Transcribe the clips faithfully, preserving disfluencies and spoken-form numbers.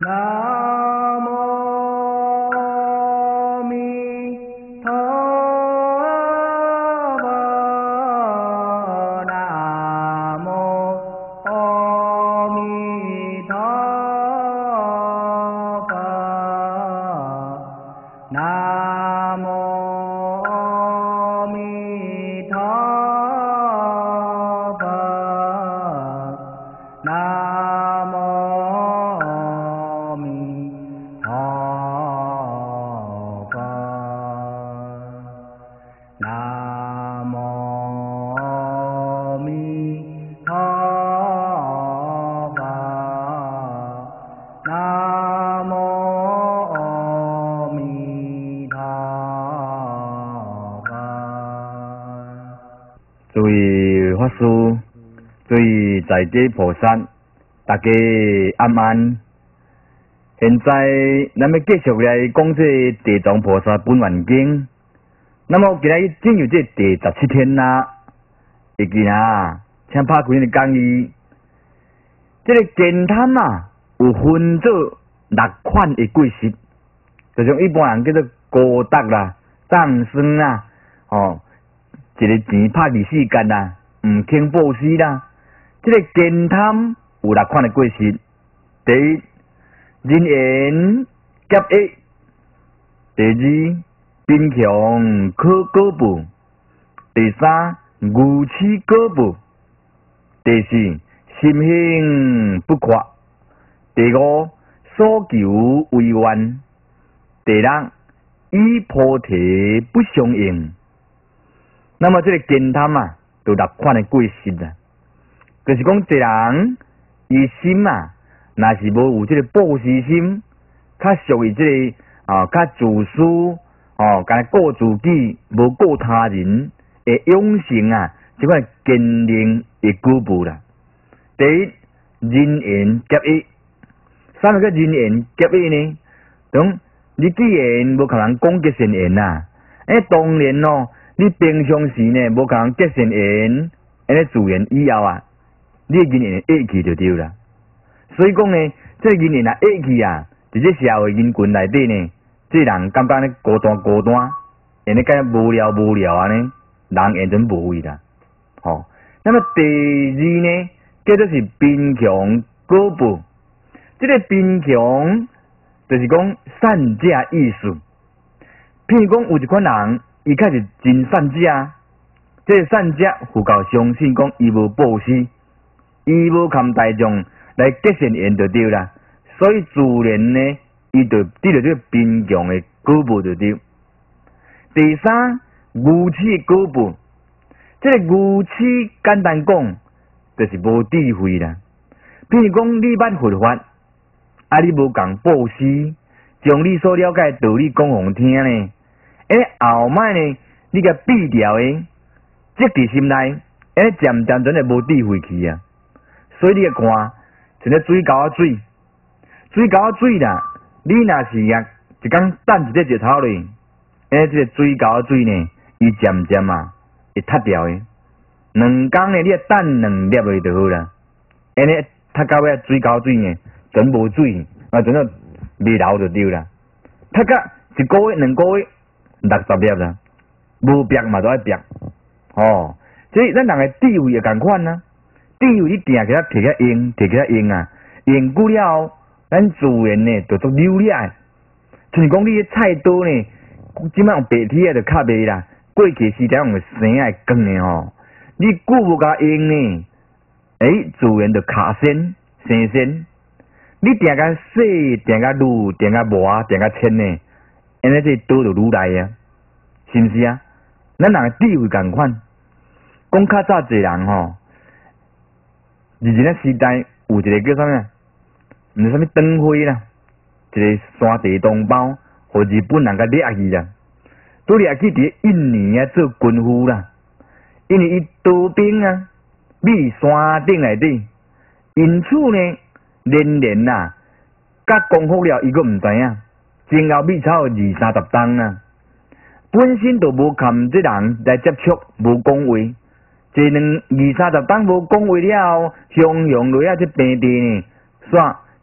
南无阿弥陀佛，南无阿弥陀佛，南无阿弥陀佛，南无阿弥陀佛，南无阿弥陀佛，南无阿弥陀佛。 诸位法师，诸位在地菩萨，大家安安。现在咱要继续来讲这《地藏菩萨本愿经》。那么今日进入这第十七天啦，会记啊，请拍开你的讲义。这个经坛啊，有分做六款的过失，就像一般人叫做功德啦、藏生啦，哦，一个钱拍二世间啦，毋肯布施啦。这个经坛有六款的过失。第一，人言结义；第二，贫穷可果报；第三，愚痴果报；第四，心性不阔；第五，所求为愿；第六，与菩提不相应。那么这个经坛啊，就六款的过失啊，就是讲一个人伊心啊。若是无有这个布施心，较属于这个啊，较自私哦，干顾自己，无顾他人，会养成啊，即款坚定的果报啦。第一，人言结义。啥物叫人言结义呢？讲你既然无甲人讲结善言啊，诶，当然咯，你平常时呢无甲人结善言，安尼自然以后啊，你人言义气就对啦。所以讲呢，这个人言啊，义气啊，伫这社会人群内底呢，这人感觉呢孤单孤单，安尼介无聊无聊安尼，人完全无味啦。吼、哦，那么第二呢，叫做是贫穷果报。这个贫穷就是讲善者意思。譬如讲有一款人，伊开是真善者，这个善者佛教相信讲伊无布施，伊无含大众来结善缘就对啦，所以自然呢，伊就得到这个贫穷的果报就对。第三，愚痴果报，这个愚痴简单讲，就是无智慧啦。譬如讲，你捌佛法，啊，你无共布施，将你所了解的道理讲互听呢，诶，后摆呢，你甲避掉诶，积伫心内，诶，渐渐阵就无智慧去啊。所以你看。像咧水沟仔水，水沟仔水啦，你若是啊一工等一个日头咧，诶，这个水沟仔水呢，伊渐渐啊会塌掉诶。两工呢，你等两粒落就好啦。安尼塌到尾水沟仔水呢，全无水，啊，全都未流就对啦。塌到一个月、两个月，六十粒啦，无白嘛都爱白。哦，所以咱人诶智慧也共款啊。智慧你定起来摕起来用，摕起来用啊，用久了后，咱自然呢就做流利。像讲你嘅菜刀呢，即摆用白铁啊就较袂啦，过去时代用生啊光的吼，你久无甲用呢，诶，自然就卡身生身。你定甲洗，定甲撸，定甲磨，定甲切呢，安尼这刀就愈来啊，是毋是啊？咱人嘅智慧共款，讲较早侪人吼。以前个时代有一个叫啥物，毋是啥物灯会啦，一个山地同胞，互日本人甲掠去啦，都掠去伫印尼啊做军夫啦，因为伊刀兵啊，秘山顶内底，因此呢，连连啊，甲功夫了伊阁毋知影，前后秘草二三十担啊，本身就无含这人来接触，无讲话。一两二三十担无讲话了后，汹涌落啊！这平地呢，煞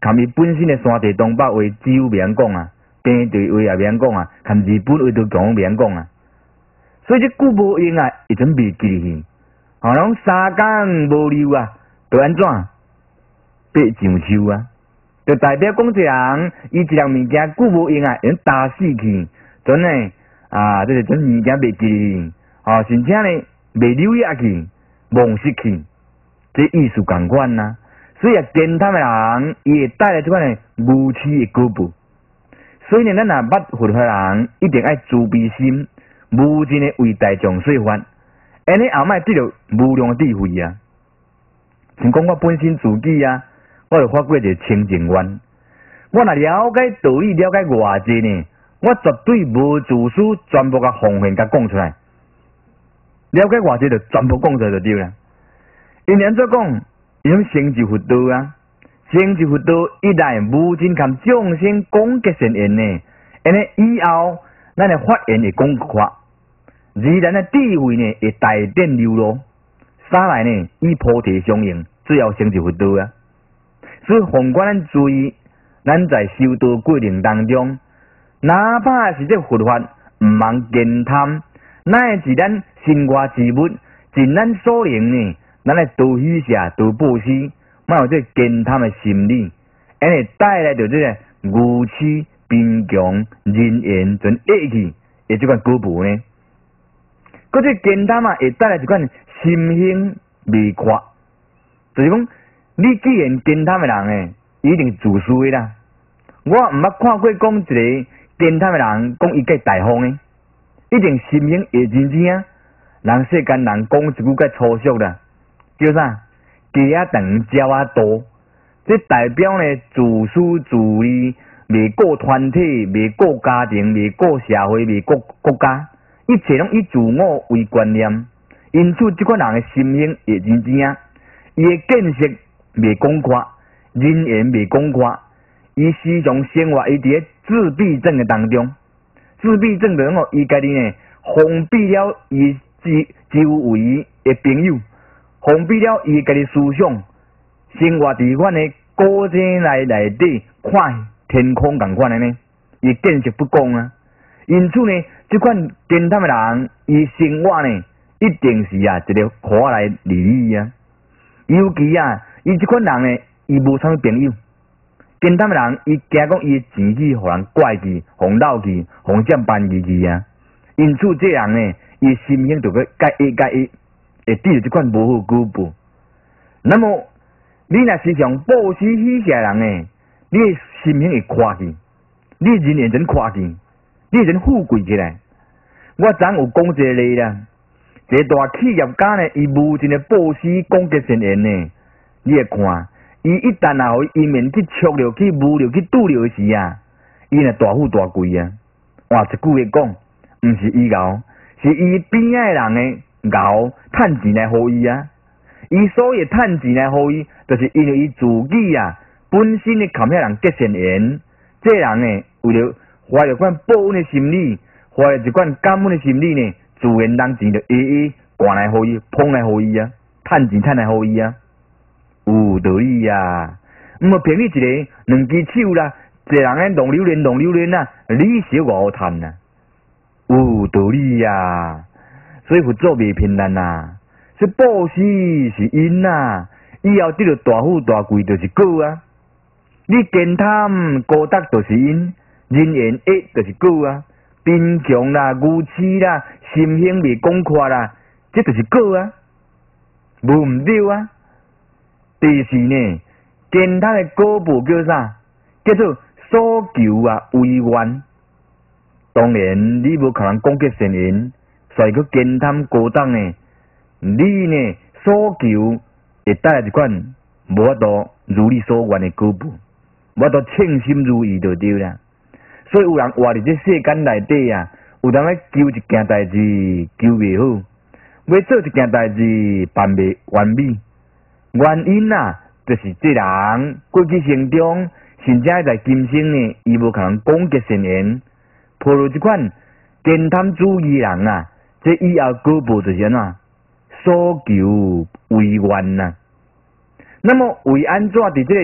含伊本身的山地东北话只有免讲啊，平地话也免讲啊，含日本话都讲免讲啊。所以这句无用啊，伊准袂记去。吼，拢三工无溜啊，就安怎？爬上树啊，就代表讲一个人，伊一样物件久无用啊，已经打死去，真诶啊，这是种物件袂记去，吼，甚至呢袂留意去，忘失去，这意思共款呐。所以啊，健谈诶人，伊会带来即款诶无耻诶脚步。所以呢，咱若捌佛法人，一定爱慈悲心，无尽诶为大众说法，安尼后摆得到无量智慧啊！像讲我本身自己啊，我就发过一个清净愿。我若了解道理，了解偌济呢，我绝对无自私，全部甲奉献甲讲出来。了解偌济就全部讲出来就对啦。因为安怎讲？伊种成就佛道啊，成就佛道一来无尽含众生广结善缘呢，安尼以后咱的发言会广阔，自然的智慧呢会大展流露。三来呢以菩提相应，最后成就佛道啊。所以奉劝咱注意，咱在修道过程当中，哪怕是这佛法毋茫见贪，乃是咱生活之物，尽咱所能呢。咱来多许下，多布施，莫有这健谈的心理，安尼带来着这个愚痴、贫穷、人缘、全恶气，诶，即款果报呢。搁这健谈啊，会带来一款心兴未快，就是讲，你既然健谈的人诶，一定自私的啦。我毋捌看过讲一个健谈的人讲伊介大方诶，一定心兴会真正啊。人世间人讲一句介粗俗啦。叫啥？鸡仔长，鸟仔多，这代表呢自私自利，未顾团体，未顾家庭，未顾社会，未顾国家，一切拢以自我为观念。因此，这款人的心性会真正，伊的见识未广阔，人缘未广阔，伊时常生活伊伫咧自闭症的当中。自闭症就讲伊家己呢封闭了伊周周围的朋友。封闭了伊家己思想，生活伫款的古井内内底看天空共款的呢，伊见识不广啊。因此呢，即款健谈的人，伊生活呢一定是啊一个可来利益啊。尤其啊，伊即款人呢，伊无啥物朋友。健谈的人，伊惊讲伊钱去互人怪去，互闹去，互占便宜去啊。因此，这人呢，伊心性就个改一改一。会得到即款无好果报。那么，你若时常布施许下人呢，你的心性会垮去，你人会真垮去，你会真富贵起来。我昨有讲一个例啦，一个大企业家呢，伊无尽的布施广结善缘呢，你会看，伊一旦若互伊面去触着去污着去拄着时啊，伊若大富大贵啊。换一句话讲，毋是伊熬，是伊边仔的人呢。熬趁钱来互伊啊！伊所以趁钱来互伊，就是因为伊自己啊本身咧含遐人结善缘，这人呢为了怀着款报恩的心理，怀着一款感恩的心理呢，自然人钱就一一灌来互伊，捧来互伊啊，趁钱趁来互伊啊，有道理啊！毋过骗你一个两支手啦，一个人咧弄榴莲弄榴莲啊，你小偌好趁啊，有道理啊！所以佛祖袂骗咱呐，说布施是因呐，以后得到大富大贵就是果啊。你健谈高德就是因，人缘恶就是果啊。贫穷啦、愚痴啦、心性未广阔啦，这就是果啊，无毋对啊。第四呢，健谈的果报叫啥？叫做所求啊为愿。当然，你无可能讲结善缘。所以，佮健谈高档呢，你呢所求会带来一款无法度如你所愿的果报，无法度称心如意就对啦。所以有人活伫这世间内底啊，有人咧求一件代志求袂好，要做一件代志办袂完美，原因啊，就是这人过去生中，甚至在今生呢，伊无可能广结善缘，抱着这款健谈主义人啊。这以后果报就是安怎所求为愿呐、啊。那么为安怎伫这个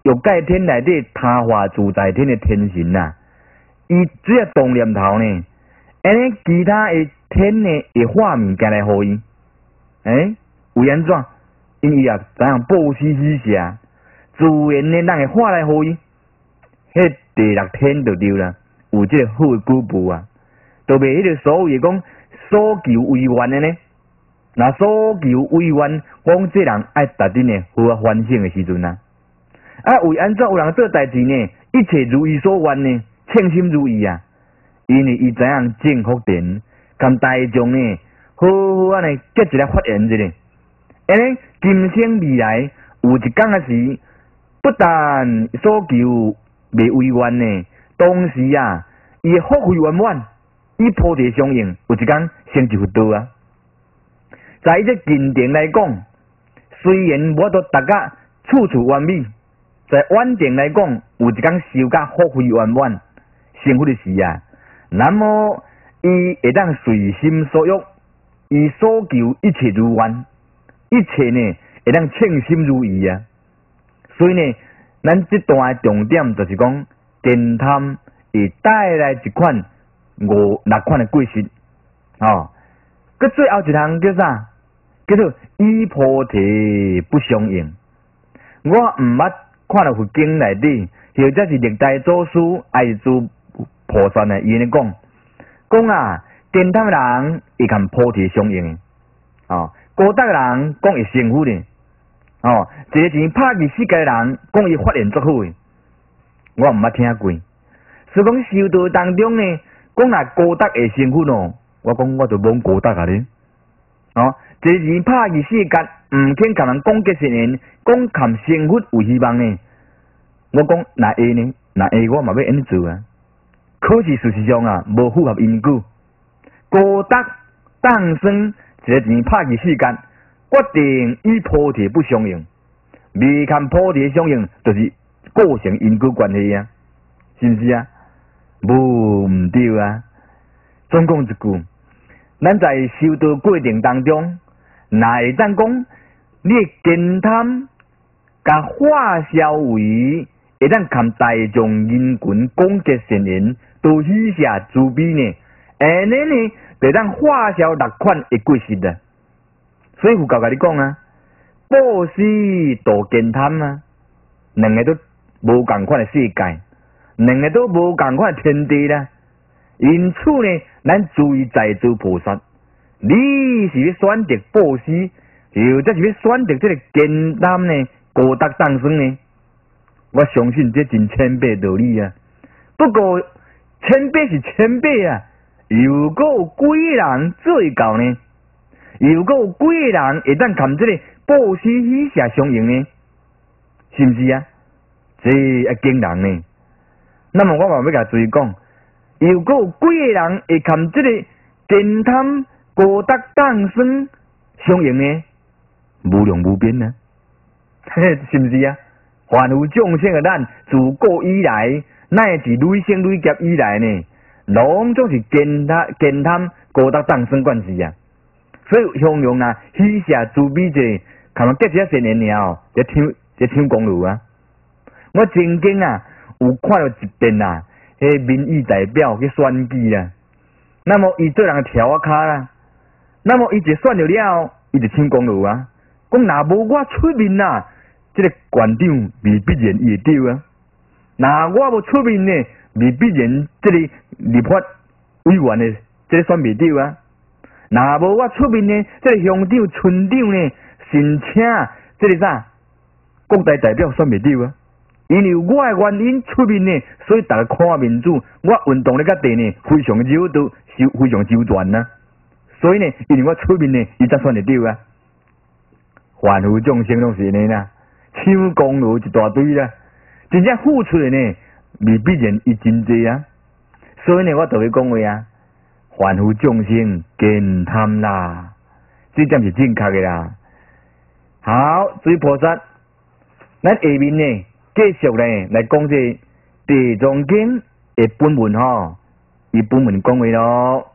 欲界天内底他化自在天的天神呐、啊，伊只要动念头呢，安尼其他的天呢会化物件来互伊，诶，为安怎？因伊也知影布施施舍，自然呢人会化来互伊，迄第六天就对啦，有即个好的果报啊，就袂迄个所谓讲所求为愿的呢。那所求为愿，讲这人爱达阵呢好啊反省的时阵啊，啊为安怎有人做代志呢？一切如伊所愿呢，称心如意啊！因为伊知影正福田，跟大众呢好好安尼结一个发言一个，安尼今生未来有一天啊时，不但所求未为愿呢，同时啊，伊福慧圆满，以菩提相应，有一天成就佛道啊！在这经典来讲，虽然无都大家处处完美，在远点来讲，有一天修甲福慧圆满，成佛的时啊，那么伊会当随心所欲，伊所求一切如愿，一切呢会当称心如意啊。所以呢，咱这段的重点就是讲，净贪会带来一款五六款的过失，哦，佮最后一项叫啥？叫做依菩提不相应。我毋捌看到佛经内底，或者是历代祖师爱诸菩萨呢，伊安尼讲，讲啊，净贪的人会跟菩提相应的，哦，高德的人讲会成佛的，哦，一个钱拍伫世界的人讲伊发现足好的，我毋捌听过。所以讲修道当中呢，讲若高德会成佛哦，我讲我就罔高德啊咧，哦。一个人拍伫世界，毋肯甲人讲结善缘，讲含成佛有希望呢。我讲若会呢，若会我嘛要安尼做啊。可是事实上啊，无符合因果。高德当生一个人拍伫世间，决定与菩提不相应，未看菩提相应，就是构成因果关系啊，是毋是啊？无毋对啊。总讲一句，咱在修道过程当中，若会当讲你净贪甲化消为，会当含大众人群讲结善缘，都许下慈悲呢，安尼呢，会当化消六款的过失啊。所以佛教甲你讲啊，布施度净贪啊，两个都无共款的世界，两个都无共款的天地啦。因此呢，咱注意在座菩萨，你是要选择布施，或者是要选择这个简单呢高德当生呢？我相信这真千倍道理啊。不过千倍是千倍啊，如果有几个人做到呢？如果有几个人会当含这个布施喜舍相应呢？是毋是啊？这会惊人呢。那么我嘛要甲注意讲。如果有几个人会含这个净贪高德当生相应呢？无量无边啊，是毋是啊？凡有众生的咱，自古以来，乃至累生累劫以来呢，拢总是净贪净贪高德当生关系啊。所以形容啊，喜舍慈悲者，含结一善缘了，一唱一唱公路啊。我曾经啊，有看到一遍啊。迄民意代表去选举啦，那么伊做人跳啊骹啦，那么伊就选着了，伊就唱公路啊，讲若无我出面呐，这个县长未必然伊会丢啊，若我无出面呢，未必然这个立法委员的这个选袂丢啊，若无我出面呢，这个乡长村长呢，申请这个啥国大代表选袂丢啊。因为我的原因出面呢，所以大家看民主，我运动咧个地呢，非常周到，非常周全呐。所以呢，因为我出面呢，伊才选得到啊。凡夫众生拢是安尼啦，抢功劳一大堆啦，真正付出的呢，未必然伊真济啊。所以呢，我就会讲话啊，凡夫众生净贪啦，这点是正确的啦。好，诸位菩萨，咱下面呢。继续咧来讲这《地藏经》的本文吼，伊本文讲话咯。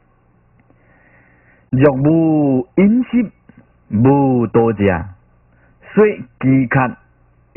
若无饮食，无多食，说饥渴，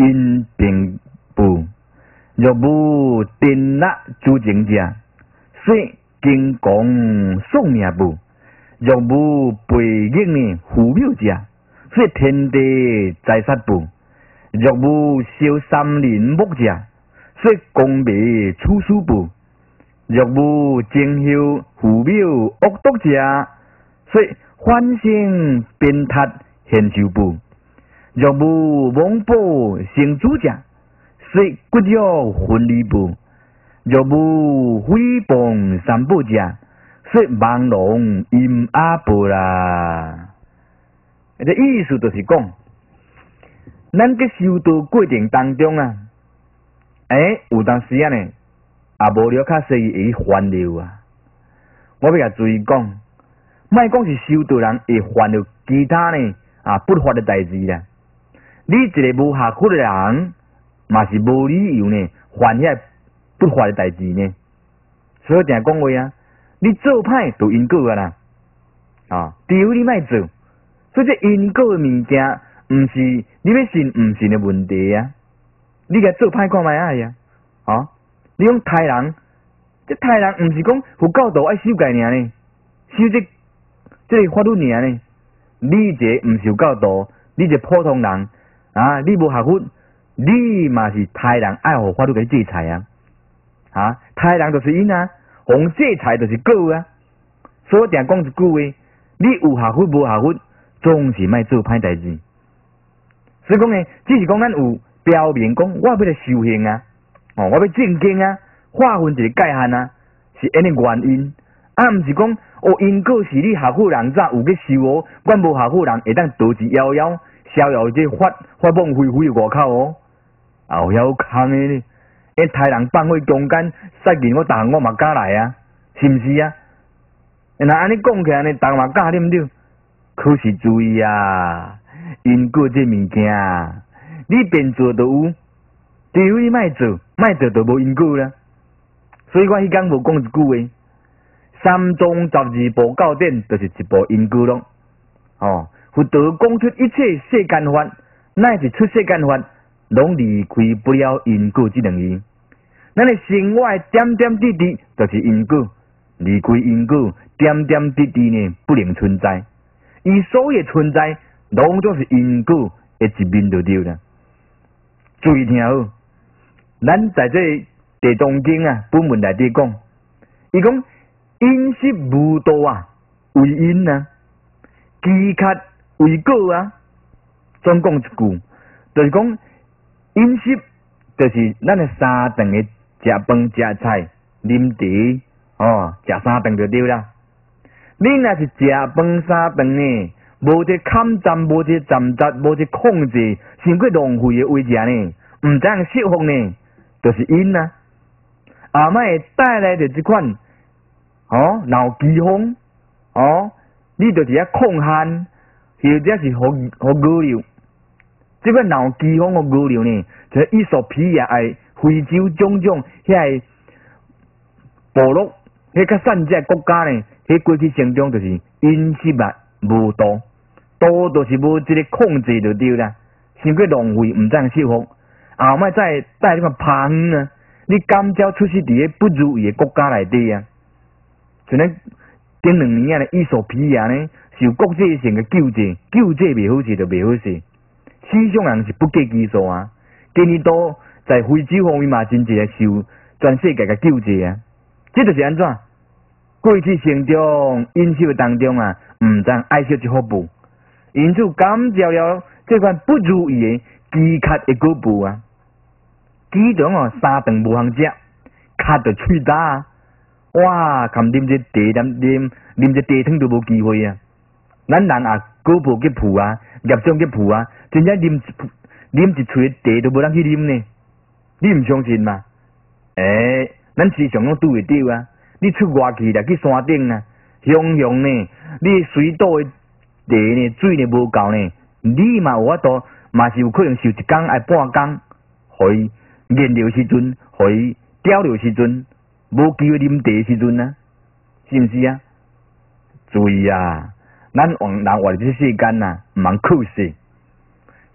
因并不，若无定那诸情者，说经公送命不；若无背逆呢虎谬者，说天地在杀不；若无修山林木者，说功名出书不；若无精修虎谬恶毒者，说反省鞭挞现受不；若无妄报成主者，说骨肉分离不；若无诽谤三宝者，说盲聋阴阿不啦。这意思就是讲，咱在修道过程当中啊，诶、欸，有当时啊呢，也无了较细会烦恼啊。我要甲注意讲，莫讲是修道人会烦恼其他呢啊不法的代志啦。你一个无下苦的人，嘛是无理由呢犯遐不法的代志呢。所以定讲话啊，你做歹就因果啊啦，啊，除非你莫做。所以这因果的物件，毋是你要信毋信的问题啊。你甲做歹看卖啊呀，啊，你讲杀人，这杀人毋是讲佛教徒爱修戒尔呢，修这这个法律尔呢。你一个毋受教徒，你一个普通人。啊！你无学佛，你嘛是杀人爱互法律给制裁啊！啊，杀人就是因啊，互制裁就是果啊。所以定讲一句话，你有学佛无学佛，总是莫做歹代志。所以讲呢，只是讲咱有表明讲，我要来修行啊，哦，我要正经啊，划分一个界限啊，是安尼原因。啊，毋是讲哦，因果是你学佛人早有去修哦，阮无学佛人会当逃之夭夭。逍遥这发发梦飞飞外口哦，后遐空的呢，因杀人放火中间，杀人我逐我嘛敢来啊，是毋是啊？那安尼讲起来呢，逐嘛敢对毋对？可是注意啊，因果这物件，你便做就有，除非你莫做，莫做就无因果啦。所以我迄天无讲一句话，三宗十二部教典就是一部因果咯，哦。佛道讲出一切世间法，乃是出世间法，拢离开不了因果这两字。咱的生活点点滴滴就是因果，离开因果，点点滴滴呢不能存在。伊所有存在，拢总是因果的一面就对了。注意听好，咱在这《地藏经》啊本文内底讲，伊讲因识无道啊，为因啊，机卡。为果啊，总讲一句，就是讲饮食，就是咱的三顿的食饭、食菜、啉茶，哦，食三顿就对啦。你若是食饭三顿呢，无这砍站，无这站杂，无这控制，伤过浪费的为食呢，毋知影释放呢，就是因啊。后摆会带来着即款，哦，闹饥荒，哦，你就是遐抗限。或者是互互饿了，即个闹饥荒互饿了呢，就伊索比亚诶非洲种种遐个部落，迄较散只国家呢，迄过去生中就是饮食啊无道，道就是无即个控制就对啦，伤过浪费，毋知影释放，后摆再带这个爬远啊，你感召出世伫个不如意的国家内底啊，像咱前两年啊，伊索比亚呢。受国际性的救济，救济袂好势就袂好势，思想人是不计其数啊！今年都在非洲方面嘛，真侪受全世界的救济啊！这就是安怎？过去生中因修当中啊，毋知爱惜这福报，因此感召了这款不如意的饥渴的果报啊！其中哦，三顿无通食，渴着喙焦啊！哇，含啉这茶啉啉啉这茶汤都无机会啊！咱人啊，果报去负啊，业障去负啊，真正啉啉一喙茶都无人去啉呢。你毋相信嘛？诶、欸，咱时常拢拄会到啊。你出外去啦，去山顶啊，雄雄呢，你水倒的茶呢，水呢无够呢，你嘛有法度，嘛是有可能受一工挨半工，互伊燃料时阵，互伊调料时阵，无机会啉茶时阵啊，是毋是啊？注意啊！咱往人活伫这世间呐，毋通酷死。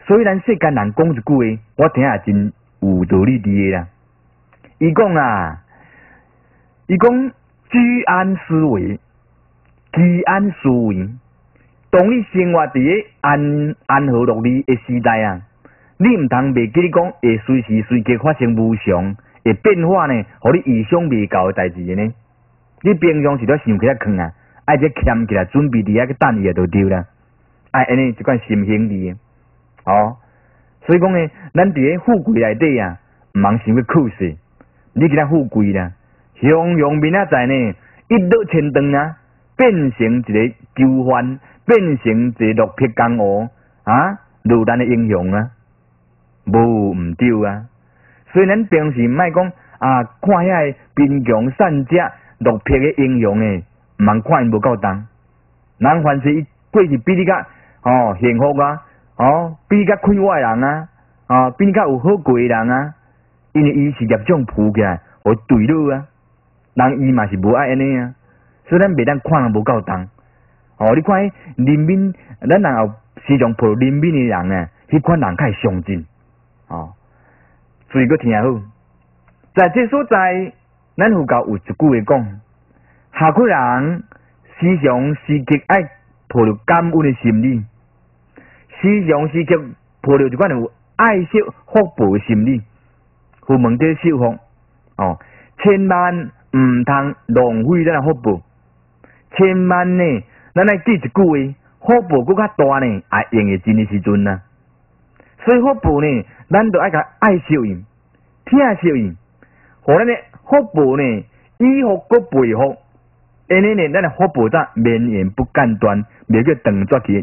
所以咱世间人讲一句话，我听也真有道理伫个啦。伊讲啊，伊讲居安思危，居安思危。当你生活伫个安安和乐利的时代啊，你毋通袂记你讲会随时随刻发生无常会变化呢，互你意想未到的代志呢。你平常时都想起来囥啊，爱只谦起来准备伫遐去等伊就对啦。爱安尼一款心形伫的，哦。所以讲呢，咱伫个富贵内底啊，毋通想要酷势。你今仔富贵啦，雄雄明仔载呢，一落千丈啊，变成一个囚犯，变成一个落魄江湖啊，落咱的英雄啊，无毋对啊。所以咱平时毋爱讲啊，看遐个贫穷善者落魄的英雄诶，毋通看因无够重。人凡是伊过是比你较哦幸福啊，哦比你较快活诶人啊，哦比你较有好过诶人啊。因为伊是业障铺起来，互对落啊，人伊嘛是无爱安尼啊，所以咱袂当看人无够重。哦，你看人民，咱人后时常抱人民诶人啊，迄款人较会上进。哦，所以佫听好，在这所在，咱佛教有一句话讲，下苦人时常时刻爱抱着感恩诶心理，时常时刻抱着一款有爱惜福报诶心理。佛门在修福，哦，千万毋通浪费咱福报，千万呢，咱爱记一句话，福报搁较大呢，爱用会尽的时阵啊。所以福报呢，咱着爱甲爱惜伊，疼惜伊，互咱的福报呢，以福搁倍福，安尼呢，咱的福报则绵延不间断，袂叫断绝去。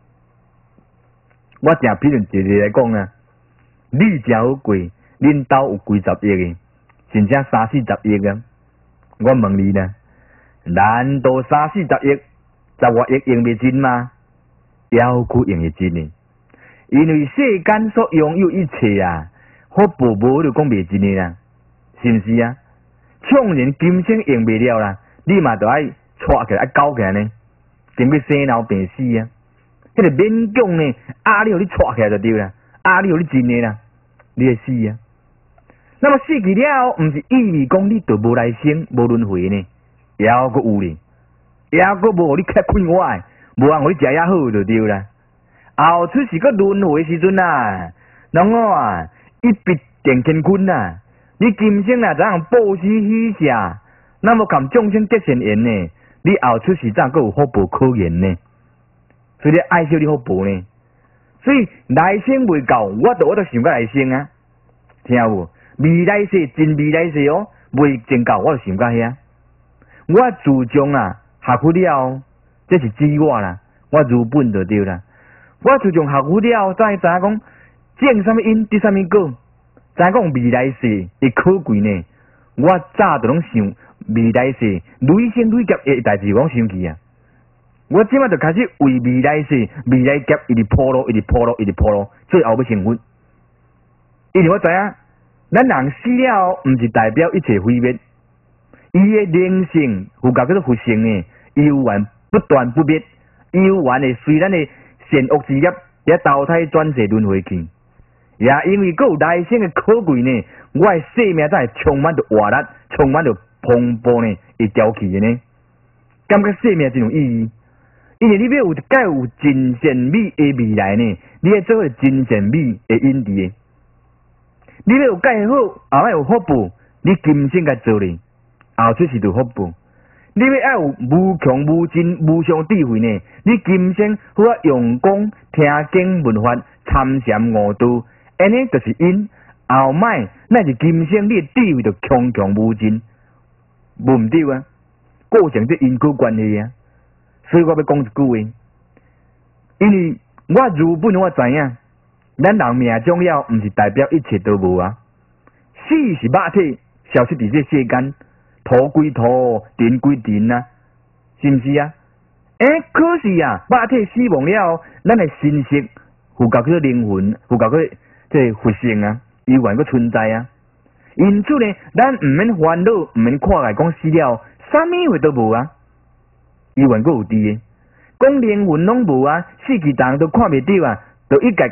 我正譬如一个来讲啊，你真好过。恁兜有几十亿个，真正三四十亿啊！我问你呢，难道三四十亿、十外亿用袂尽吗？要去用会尽呢？因为世间所拥有一切啊，福报无就讲袂尽的啦，是毋是啊？纵然今生用袂了啦，你嘛着爱带起来、爱搞起来呢，顶要生老病死啊！迄个勉强呢，啊，你互你带起来就对啦，啊，你互你尽的啦，你会死啊！那么死去了，毋是意味讲你就无来生、无轮回呢？还阁有呢，还阁无互你较快活，无人互你食遐好就对啦。后出是阁轮回时阵啊，人我啊一笔定乾坤啊，你今生啊怎样报施许下，那么含众生结善缘呢？你后出世怎阁有福报可言呢？所以你爱惜你福报呢。所以来生未到，我都我都想过来生啊，听有无？未来世真未来世哦，未真到我就想到遐。我自从啊学佛了，这是指我啦，我如本就对啦。我自从学佛了，才知影讲种什么因得什么果，知影讲未来世会可贵呢。我早就拢想未来世累生累劫的代志，我想去啊。我即摆就开始为未来世、未来劫一直铺路、一直铺路、一直铺路，最后要成佛。因为我知影。咱人死了，毋是代表一切毁灭。伊的灵性，佛教叫做佛性诶，有缘不断不灭，有缘会随咱的善恶之业，也投胎转世轮回去。也因为有来生的可贵呢，我的生命才会充满着活力，充满着蓬勃呢，会朝气的呢。感觉生命真有意义，因为你要有介有真善美的未来呢，你要做真善美的因地。你要有介好，后摆有福报，你今生该做咧，后出是就福报。你要爱有无穷无尽无上智慧呢，你今生好啊用功听经闻法参禅悟道，安尼就是因。后摆那是今生你的智慧就强强无尽，无毋对啊，构成这因果关系啊。所以我要讲一句话，因为我如本我知影。咱人命终了，毋是代表一切都无啊。死是肉体消失伫这世间，土归土，尘归尘啊，是毋是啊？诶、欸，可是啊，肉体死亡了，咱的心识，佛教叫做灵魂，佛教叫做这佛性啊，依然阁存在啊。因此呢，咱毋免烦恼，毋免看来讲死了，啥物货都无啊，依然阁有伫诶。讲灵魂拢无啊，死去人都看袂到啊。就一概甲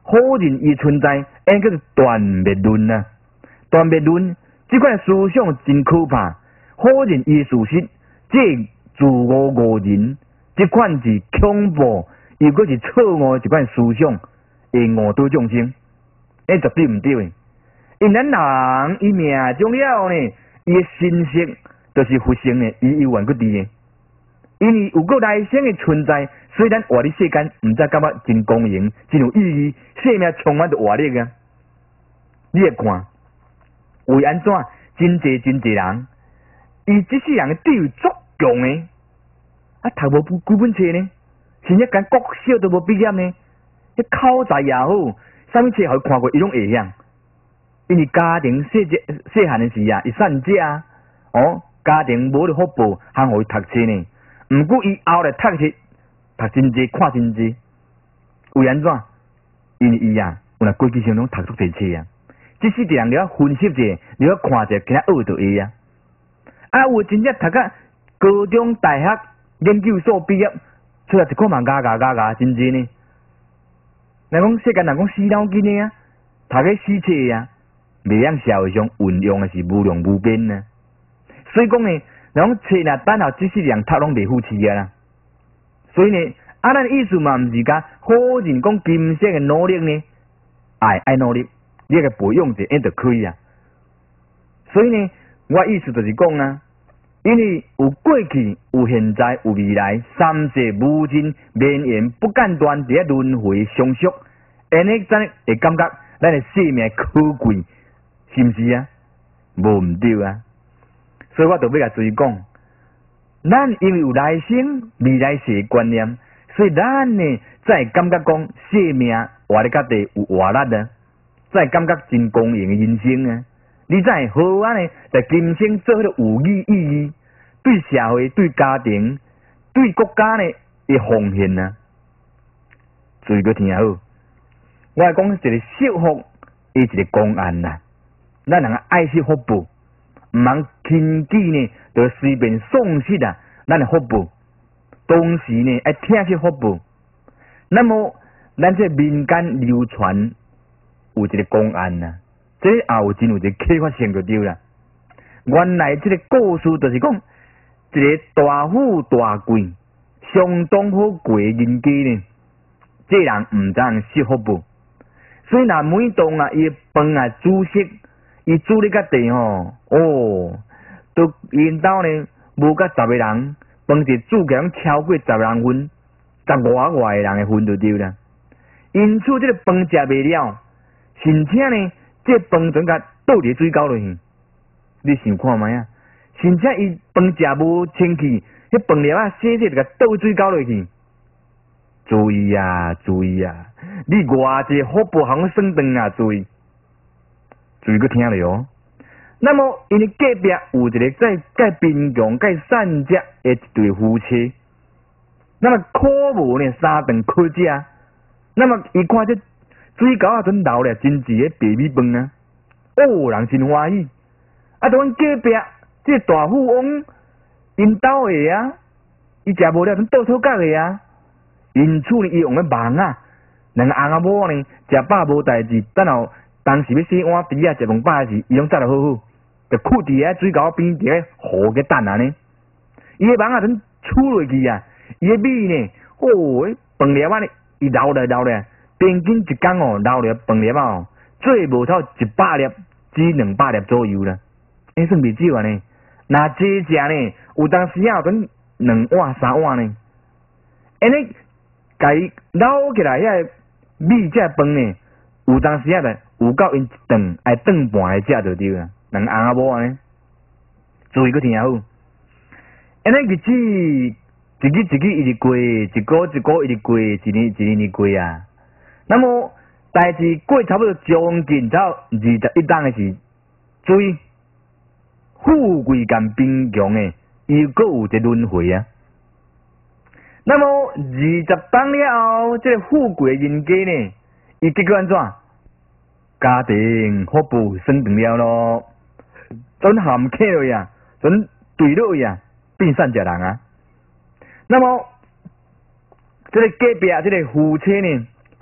好人伊存在，应叫做断灭论啊。断灭论即款思想真可怕。好人伊事实，即自我误人，即款是恐怖，又搁是错误一款思想，会误导众生，迄绝对毋对诶。因咱人伊命中了呢，伊诶神识就是佛性诶，伊永远搁伫诶。因为有个来生诶存在，所以咱活伫世间，毋知感觉真公平、真有意义，生命充满着活力啊！你会看，为安怎真济真济人，伊即世人诶地位足强诶，啊读无几本册呢，甚至连国小都无毕业呢，迄口才也好，啥物册互伊看过，伊拢会晓。因为家庭细只细汉诶时啊，伊散食啊，哦，家庭无着福报，通互伊读册呢。毋过伊后来读册，读真济，看真济，为安怎？因为伊啊，有若过去上拢读足济册啊。即使啲人了分析者，了看者，其他学到会啊。啊，有真正读到高中、大学、研究所毕业，出来一看嘛，牙牙牙牙真济呢。人讲世间人讲死脑筋的啊，读个死册啊，袂晓社会上运用的是无量无边呢。所以讲呢。然后册若等候即世人读拢袂付起啊啦，所以呢，啊咱意思嘛毋是讲好人讲今生嘅努力呢，爱爱努力，你个培养者，因就可以啊。所以呢，我意思就是讲啊，因为有过去、有现在、有未来，三世无尽绵延不间断，伫咧轮回相续，安尼咱会感觉咱嘅生命可贵，是毋是啊？无毋对啊。所以我就要甲注意讲，咱因为有来生、未来世观念，所以咱呢才会感觉讲生命活咧较地有活力啊，才会感觉真公平的人生啊。你才会好安呢，在今生做迄个有意意义，对社会、对家庭、对国家呢的奉献啊。注意个听好，我来讲一个惜福，伊一个公案呐，咱人爱惜福报。毋通轻举呢，就随便丧失啊！咱的福报，同时呢，爱听惜福报。那么，咱这民间流传有一个公案啊，这也有真有一个启发性就对啦。原来这个故事就是讲，一个大富大贵、相当好过的人家呢，这人毋知惜福报，所以若每当啊，伊饭啊煮食。伊煮咧甲地吼，哦，都因兜呢无甲十个人，饭是煮起来超过十个人份，十外外个人的份就对啦。因此，这个饭食袂了，甚至呢，这饭全甲倒伫水沟落去。你想看觅啊？甚至伊饭食无清气，迄饭粒啊洗洗就甲倒水沟落去。注意啊，注意啊！你偌济福报通算断啊，注意！注意个听咧哦。那么，因为隔壁有一个在介贫穷、介善食的一对夫妻，那么苦无呢三顿可食。那么伊看这水沟啊，真流咧真济个白米饭啊，哦，人真欢喜。啊，就阮隔壁这大富翁因兜的啊，伊食无了，真倒手角的啊。因此呢，伊用个忙啊，两个翁仔某呢食饱无代志，等候。当时要洗碗碟啊，食饭饱时，伊拢扎得好好，就屈伫咧水沟边伫咧河个等啊呢。伊个网啊，真杵落去啊！伊个米呢，哦，饭粒啊呢，伊流来流来，平均一工哦，流来饭粒啊哦，最无超一百粒至两百粒左右啦。迄算袂少啊呢。若济食呢，有当时啊，准两碗三碗呢。安尼，家己捞起来遐个米只饭呢，有当时啊咧。有够因一顿爱顿半来食就对啦，两个翁仔某安尼，注意个听好。安尼日子一日一日一直过，一个一个一直过，一年一年一过啊。那么代志过差不多将近到二十一档的时，注意富贵甲贫穷的，又搁有一个轮回啊。那么二十档了后，这个富贵的人家呢，伊结果安怎？家庭福报算断了咯，准含起落啊，准对落啊，变善食人啊。那么，这个隔壁这个夫妻呢，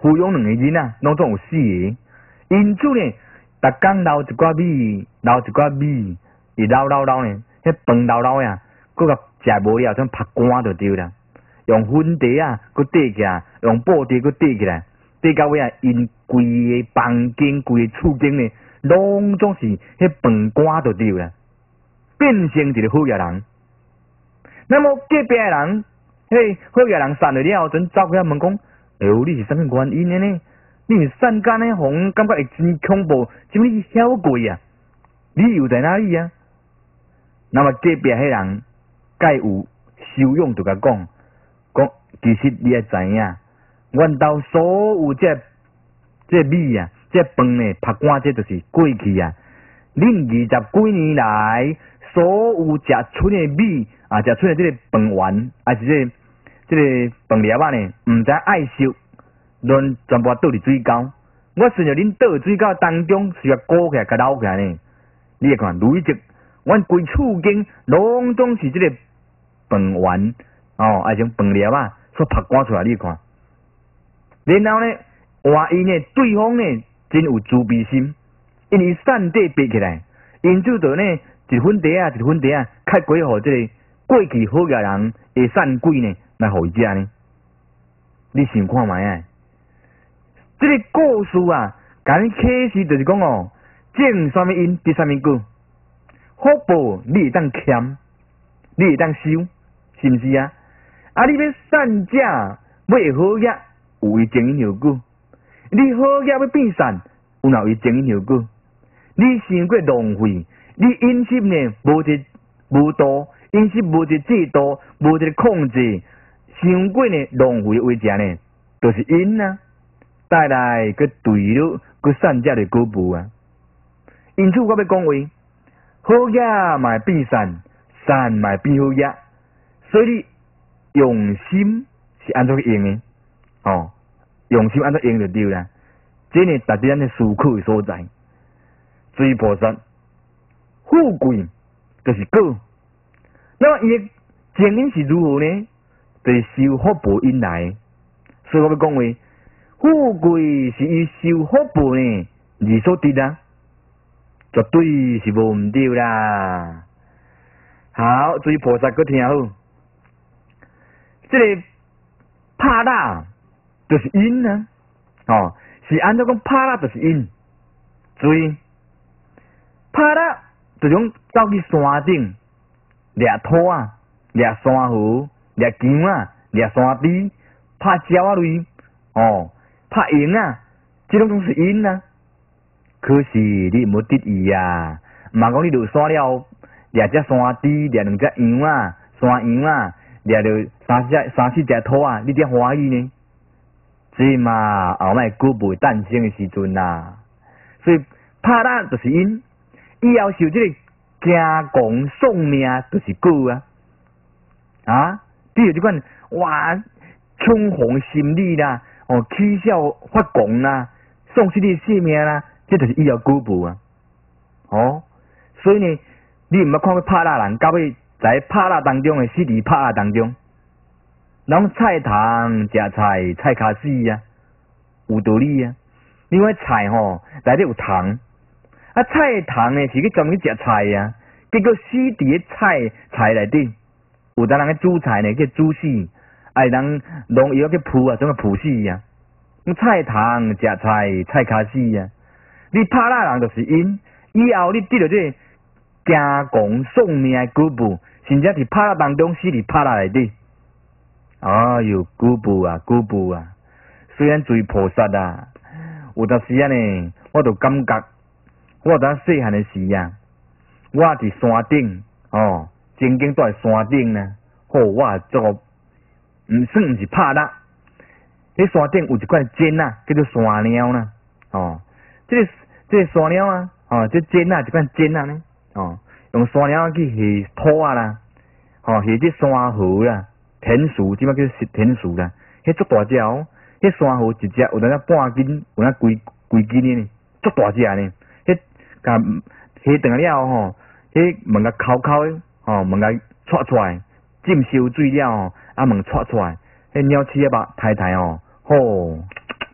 抚养两个囡仔，拢总有四个。因此呢，逐工捞一寡米，捞一寡米，伊捞捞捞呢，迄饭捞捞呀，佮甲食无了，总拍干就对啦。用粉碟啊，佮缀起来，用布碟佮缀起来，缀到尾啊，因规个房间、规个厝间呢，拢总是迄饭干就对啦，变成一个好野人。那么隔壁人，迄好野人散了了，阵走过来问讲：哎呦，你是啥物原因的呢？你是散干呢？互感觉会真恐怖，怎么你晓过啊？理由在哪里啊？那么隔壁迄人，介有修养就甲讲，讲其实你也知影，阮兜所有这这米啊，这饭呢，拍干这就是过去啊。恁二十几年来，所有食剩的米啊，食剩的这个饭圆，还是这个、这个饭粒仔呢，毋知爱惜。拢全部倒伫水沟，我顺着恁倒伫水沟当中，是甲鼓起来、甲捞起来呢。你会看累积，阮规厝间拢总是即个饭圆哦，还像饭粒啊，所拍赶出来。你看，然后呢，话因呢，对方呢真有自卑心，因为散底爬起来，因此就呢一粉碟啊，一粉碟啊，开鬼互即个过去好野人会散鬼呢，来互伊食呢。你想看觅啊？这个故事啊，甲你启示就是讲哦，种什么因得什么果，福报你会当欠，你会当收，是毋是啊？啊，你要善者要会好业，有伊前因后果；你好业要变善，有哪有前因后果？你想过浪费，你因心呢无一无度，因心无一制度，无一控制，想过呢浪费为食呢，就是因啊。带来个对了，个善者的果报啊！因此我要讲话，好业嘛变善，善嘛变好业，所以用心是安怎去用的？哦，用心安怎用就对啦。这呢，达至咱的思考的所在。追菩萨，富贵就是果。那么伊的前因是如何呢？就是受福报因来。所以我要讲话。富贵是伊受福报呢而所得啊，绝对是无毋对啦。好，注意菩萨搁听好，这个拍打就是因啊，哦，是安怎讲拍打就是因。注意，拍打就种走去山顶掠土啊，掠山河，掠姜啊，掠山猪，拍鸟啊类，哦。拍赢啊，这种拢是因啊。可是你无得意啊，嘛讲你落山了，掠只山猪，掠两只羊啊，山羊啊，掠着三只三四只土啊，你才欢喜呢？这嘛后摆果报诞生的时阵啦。所以拍打就是因，以后受这个惊狂丧命就是果啊。啊，比如这款哇恐慌心理啦。哦，起笑发狂啦，丧失你性命啦，这就是以后果报啊！哦，所以呢，你毋捌看过拍打人，到尾在拍打当中的死伫拍打当中，人菜汤食菜，菜卡死啊，有道理啊！因为菜吼内底有糖，啊菜糖呢是去专门去食菜啊，结果死伫个菜菜内底，有当人去煮菜呢，去煮死。哎，人弄药去扑啊，怎个扑死啊？菜汤食菜，菜卡死啊！你拍打人就是因，以后你得到这惊狂丧命的果报，甚至是拍打当中死伫拍打内底。哎哟，果报啊，果报啊！虽然做菩萨啊，有当时啊呢，我就感觉，我当细汉的时啊，我伫山顶哦，曾经住伫山顶呢，哦，我做。毋算毋是拍打，迄山顶有一款尖啊，叫做山鸟啦。哦，这个这个山鸟啊，哦，这尖啊，一款尖啊呢。哦，用山鸟去下土啊啦，哦，下这山河啦，田鼠，即摆叫田鼠啦。迄足大只哦，迄山河一只有当半斤，有当规规斤的呢，足大只呢。迄甲下断了吼，迄门甲抠抠的，哦，门甲戳出来，浸烧水了吼。啊，门戳出来，迄鸟鼠啊，吧，太太哦，吼，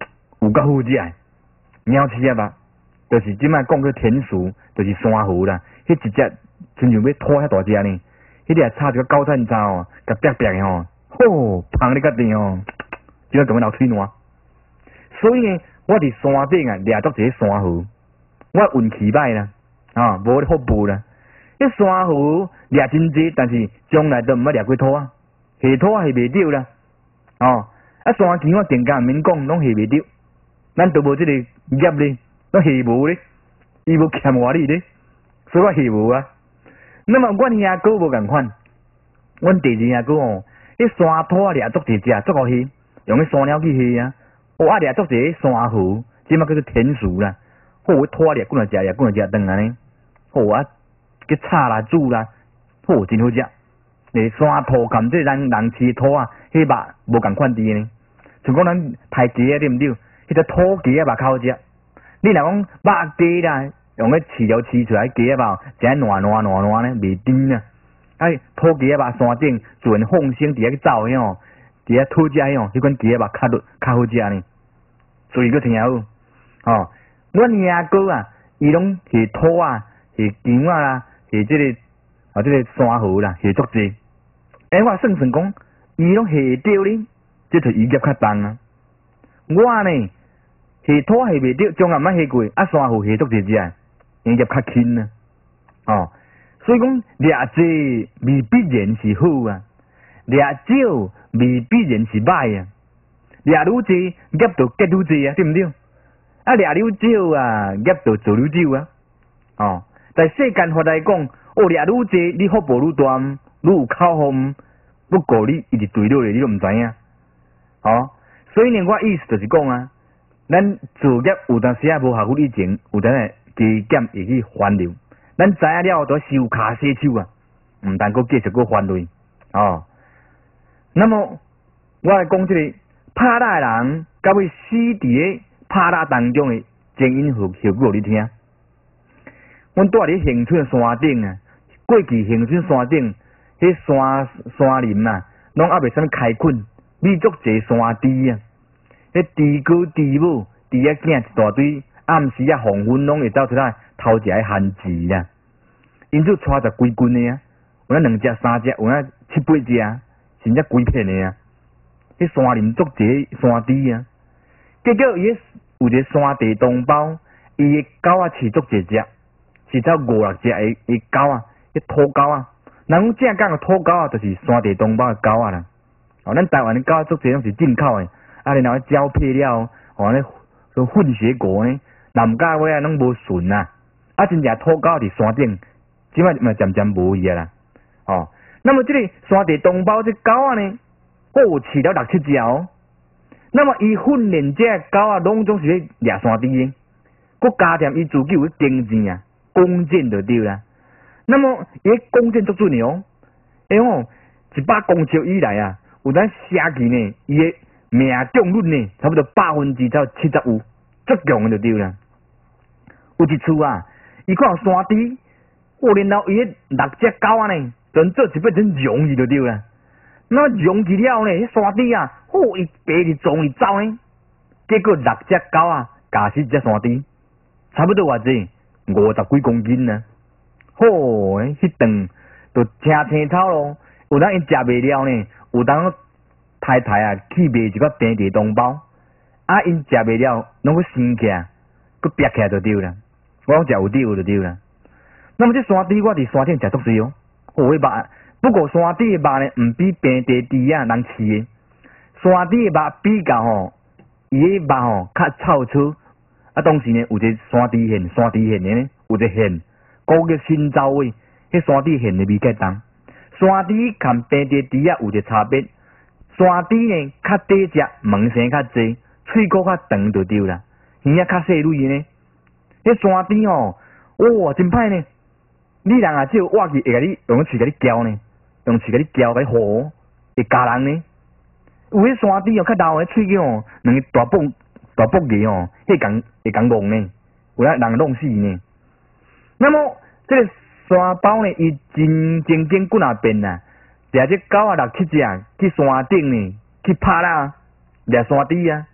有够好食的，鸟鼠啊吧，就是即摆讲个田鼠，就是山狐啦。迄一只亲像要拖遐大只呢，迄个插一个高炭渣哦，甲白白的吼，吼，芳你甲甜哦，即个讲流喙烂。所以呢，我伫山顶啊掠足一个山狐，我运气歹啦，啊，无福报啦。迄山狐掠真济，但是将来都毋捌掠过土啊，下土啊下袂着啦，哦，啊山田我更加毋免讲，拢下袂着，咱都无即个业咧，拢下无咧，伊无欠我哩咧，所以我下无啊。那么阮兄哥无共款，阮第二兄哥哦，迄山土啊掠足济只，足好戏，用迄山鸟去戏啊，我啊掠足济山狐，即马叫做田鼠啦，好迄土啊掠滚来食，掠滚来食顿安尼，好啊。去炒啦、煮啦，好真好食。诶，山土含这咱人饲土啊，迄肉无共款滴呢。像讲咱杀鸡啊，对毋对？迄只土鸡啊，肉较好食。你若讲肉鸡啦，用迄饲料饲出来鸡啊肉，真软软软软呢，袂甜啊。哎，土鸡啊肉山顶全放生伫遐去走迄吼，伫遐讨食迄吼，迄款鸡啊肉较较好食呢。所以佫听好，哦，阮兄哥啊，伊拢是土啊，是姜啊啦。下即、这个啊，即、这个山狐啦，下足济。哎，我算算讲，伊拢下着哩，即就伊业较重啊。我呢下土下袂着，从来毋捌下过，啊山狐下足济只，伊业较轻啊。哦，所以讲掠济未必然是好啊，掠少未必然是歹啊。掠愈济业就结愈济啊，对毋对？啊掠愈少啊，业就做愈少啊。哦。在世间法来讲，哦，掠愈济，你福报愈大，愈有口福。不过你一直对落去，你都毋知影。哦，所以呢，我意思就是讲啊，咱做业有当时啊无合乎以前，有当下加减会去烦恼。咱知影了都收卡洗手啊，毋但阁继续阁烦恼。哦，那么我来讲即个拍打人，甲要死伫个拍打当中的前因后效果，你听。阮住伫恒春山顶啊，过去恒春山顶，迄山山林啊，拢还袂啥物开垦，密足济山猪啊，迄猪哥猪母猪仔囝一大堆，暗时啊黄昏拢会走出来偷食迄番薯啦。因此带十几斤的啊，有咱两只三只，有咱七八只，甚至几片的啊。迄山林足济山猪啊，结果伊有一个山地同胞，伊的狗啊饲足济只。是走五六只诶诶狗啊，迄土狗啊，人讲正讲诶土狗啊，就是山地同胞诶狗啊啦。哦，咱台湾诶狗足侪拢是进口诶，啊，然后交配了，哦，咧混血果呢，南家尾啊拢无顺啊，啊，真正土狗伫山顶，即摆嘛渐渐无去啊啦。哦，那么即个山地同胞这狗啊呢，哦，饲了六七只哦。那么伊训练这狗啊，拢总是咧掠山猪诶，佮加添伊自己有经验啊。弓箭就对啦，那么伊弓箭足准的哦，哎吼，一百公尺以内啊，有咱射击呢，伊的命中率呢，差不多百分之到七十五，足强就对啦。有一次啊，伊看山猪，哦，然后伊迄六只狗啊呢，全做一变成融去就对啦。那融去了呢，迄山猪啊，哦，伊爬去撞去走呢，结果六只狗啊，咬死一只山猪，差不多偌济。五十几公斤呢，吼、哦！迄顿就青青草咯。有当伊食袂了呢，有当太太啊去买一个平地同胞，啊，因食袂了，拢去生起来，佮憋起来就对啦。我讲食有对就对啦。那么这山猪我伫山顶食足济哦，哦，迄肉，不过山猪的肉呢，毋比平地猪啊人饲的。山猪的肉比较吼，伊的肉吼较臭粗。啊，当时呢，有一个山猪馅，山猪馅呢，有一个馅，古叫新洲味，迄山猪馅的味较重。山猪含平地猪啊有一个差别，山猪呢较短只，毛生较济，喙骨较长就对啦，耳仔较细蕊呢。迄山猪吼，哇，真歹呢！你人啊，只有挖去会甲你用喙甲你叼呢，用喙甲你叼甲你吼，会咬人呢。有迄山猪哦，较老诶喙齿哦，两个大蹦。大腹鸡哦，迄共会共戆呢，有咱人弄死呢。那么这个山包呢，伊真正经几若遍啊，掠只狗啊六七只去山顶呢，去拍啦，掠山猪啊，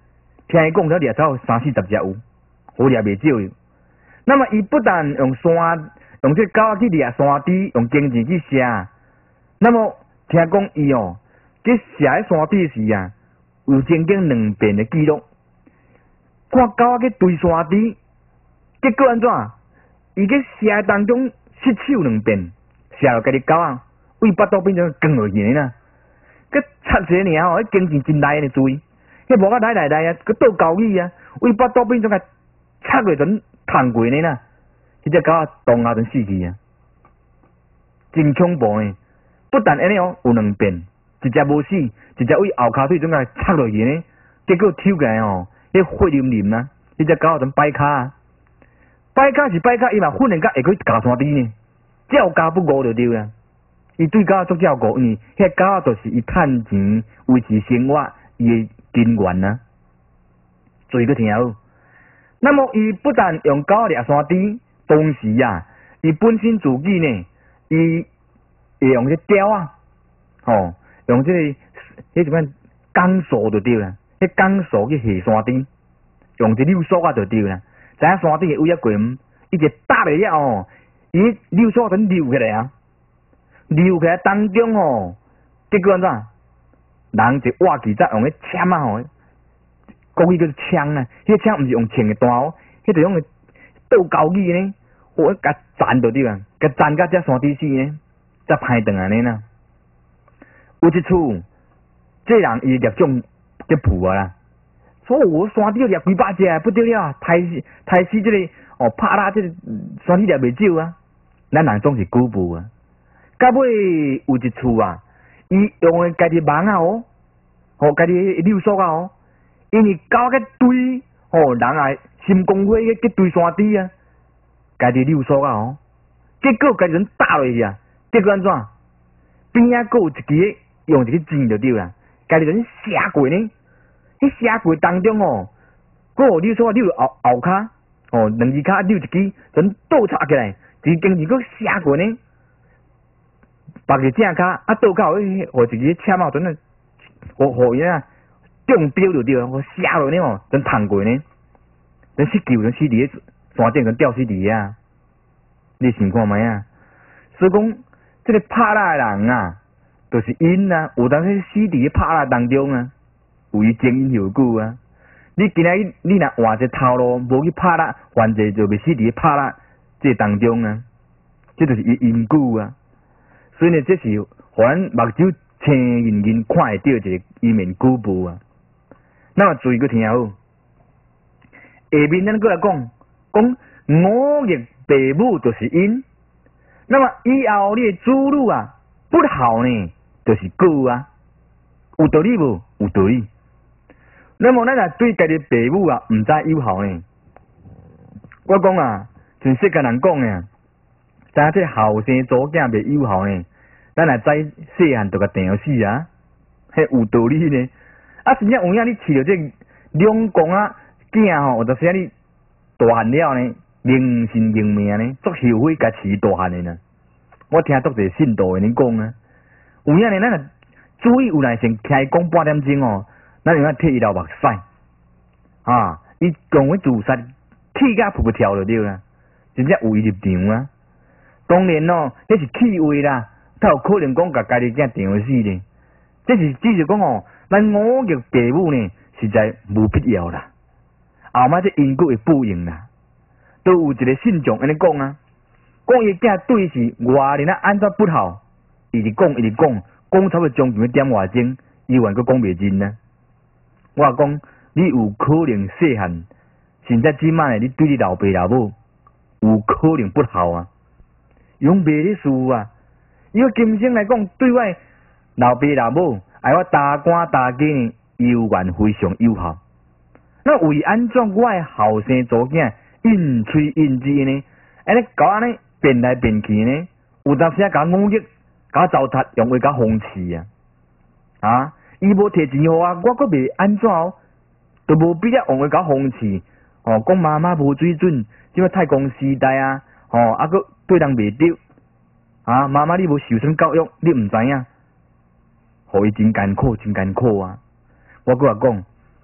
听伊讲，才掠走三四十只有，好掠袂少。那么伊不但用山用这狗仔去掠山猪，用经钱去射。那么听讲伊哦，去射喺山猪时啊，有曾经两遍的记录。看狗仔去追山猪，结果安怎？伊去射当中失手两遍，射落家己狗仔尾巴肚变成光落去呢。佮插一个尔哦，迄经钱真大的追，迄无甲来来来啊，佮倒高去啊，尾巴肚变成甲插落阵烫过呢啦。迄只狗仔当下就死去啊，真恐怖呢！不但安尼哦，有两遍，一只无死，一只位后骹腿总甲插落去呢，结果抽起来哦，迄血淋淋啊，迄只狗仔阵摆骹啊，摆骹是摆骹，伊嘛训练甲会去咬山猪呢，照教不误就对啦。伊对狗仔足照顾，因为迄狗仔就是伊趁钱维持生活伊的根源啊。所以佮听好。那么伊不但用狗仔掠山猪，同时啊，伊本身自己呢，伊会用这雕啊，吼、哦，用这个迄什么钢索就对啦，迄钢索去下山猪，用这溜索啊就对啦。知影山猪的尾仔悬，伊一搭来了哦，伊溜索等溜起来啊。溜起来当中哦，结果安怎？人一挖起则用迄枪啊吼，国语叫做枪啊，迄枪毋是用枪的弹哦，迄就用倒高起呢，我甲斩到对啊，甲斩甲只山猪死呢，则歹断安尼啦。有一处，这人伊猎种叫蒲啊啦，所以我山猪猎几百只不得了，杀杀死这个哦，拍拉这个山猪猎袂少啊，咱人总是举步啊。到尾有一处啊，伊用诶家己网啊哦，吼家己溜索啊哦，因为狗去追吼人啊心公火去追山猪啊，家己溜索啊哦，结果家己人打落去啊，结果安怎？边仔佫有一支用一个箭就对啦，家己人射过呢，迄射过当中哦，佫有溜索啊溜后后骹，哦两只骹溜一支，人倒插起来，一经是佫射过呢。别个正骹啊，倒到迄，互一个车帽阵啊，互互伊啊中标就对啊，我射落呢哦，真烫过呢，真失救，真死伫个山顶，真吊死伫个啊！你想看觅啊？所以讲，这个拍拉的人啊，就是因啊，有当时死伫个拍拉当中啊，有伊前因后果啊。你今仔日你若换一头路，无去拍拉，犯罪就袂死伫个拍拉这当中啊，这就是伊因果啊。所以呢，这是互咱目睭青盈盈看会到一个伊面举步啊。那么注意个听好，下面咱过来讲，讲五岳父母就是因，那么以后你的子女啊不孝呢，就是果啊，有道理无？有道理。那么咱若对家己父母啊毋知有孝呢？我讲啊，像世间人讲呢。知影这后生祖囝袂友好呢，咱若知细汉就甲定死啊，迄有道理呢。啊，真正有影你饲着这两公啊囝吼，有当时你大汉了呢，名神名命呢，足后悔甲饲大汉的呢。我听足侪信道的人讲啊，有影呢，咱若注意有耐先听伊讲半点钟哦，咱用啊替伊流目屎啊，伊讲迄自杀气甲噗噗跳就对啦，真正有伊入场啊。当然咯，这是气话啦，他有可能讲甲家己囝定死呢。这是只是讲哦，咱五岳父母呢，实在无必要啦。后摆这因果会报应啦。都有一个信众安尼讲啊，讲伊囝对是外人啊安怎不好，伊直讲，伊直讲，讲差不多将近一点外钟，伊还佫讲袂尽呢。我讲你有可能细汉，现在即摆你对你老爸老母有可能不好啊。用袂咧事啊！伊个今生来讲，对我老爸老母，爱我大官大家呢，有缘非常友好。那为安怎我的后生祖囝应催应之呢？安尼搞安尼变来变去呢？有当时甲五岳，甲糟蹋，用话甲讽刺啊！啊！伊无摕钱互我，我阁袂安怎哦？都无必要用话甲讽刺哦，讲妈妈无水准，即个太公时代啊！哦，啊佫对人袂对啊！妈妈你无受什教育，你毋知影，互伊真艰苦，真艰苦啊！我佫话讲，